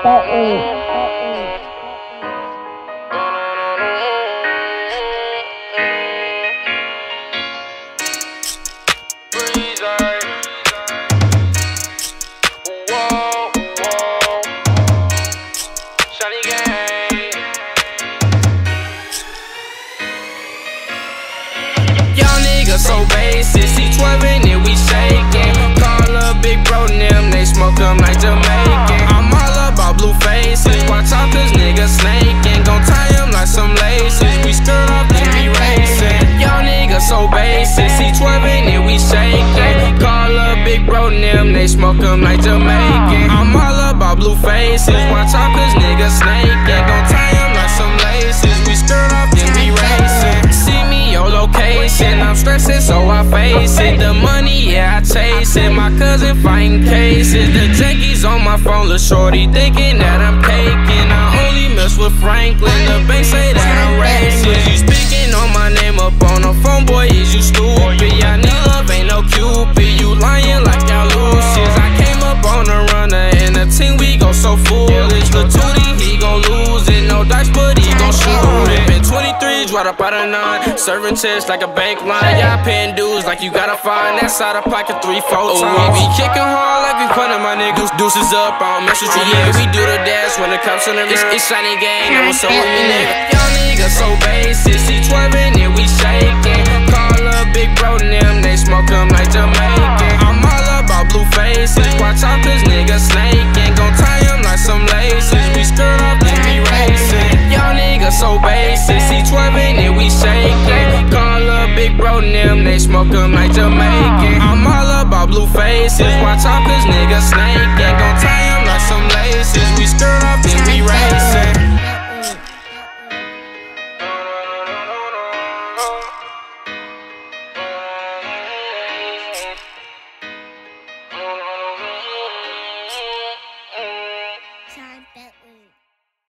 So basic, C12 and it we shaking. Call up big bro and them, they smoke them like Jamaican. I'm all about blue faces, watch out cause niggas snaking. Gon' tie them like some laces, we skirt off then we racing. Y'all niggas so basic, C12 and it we shaking. Call up big bro and them, they smoke them like Jamaican. I'm all about blue faces, watch out cause niggas snaking. Gon' tie them like some laces, we skirt off then we racing. See me your location, I'm stressing so I face it. The money, yeah, I chase it. My cousin fighting cases. The junkies on my phone, lil' shorty thinking that I'm caking. I only mess with Franklin. The bank say that I'm racist. You speaking on my name up on the phone, boy, is you stupid? Y'all need love, ain't no Cupid. You lying like y'all losers. I came up on a runner and the team, we go so foolish. The Tootie, he gon' lose it. No dice, but he gon' shoot it. Been 23, right up out of 9. Serving checks like a bank line. Y'all paying dues like you gotta find that side of pocket 3-4 times. We be kicking hard like we punting my niggas. Deuces up, I don't mess with you niggas. We do the dash when it comes to the mirror. It's shiny gang, that what's up with me nigga. Y'all niggas so basic, C12 and it we shaking. Call up big bro and them, they smoke them like Jamaican. I'm all about blue faces, watch out cause niggas snaking. Gon' tie them like some laces, we skirt off then we racing. Y'all niggas so basic, C12 and it we shaking. Call up big bro and them, they smoke them like Jamaican. I'm all about blue faces, watch out cause niggas snaking. Gon' tie them like some laces, we skirt off then we racing.